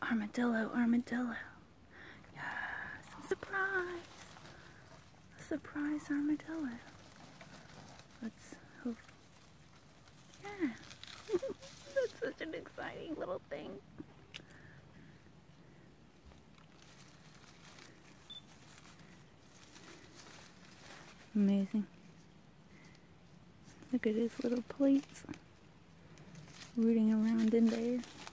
Armadillo, armadillo. Yes, surprise. A surprise armadillo. Let's hope. Yeah. That's such an exciting little thing. Amazing. Look at his little plates rooting around in there.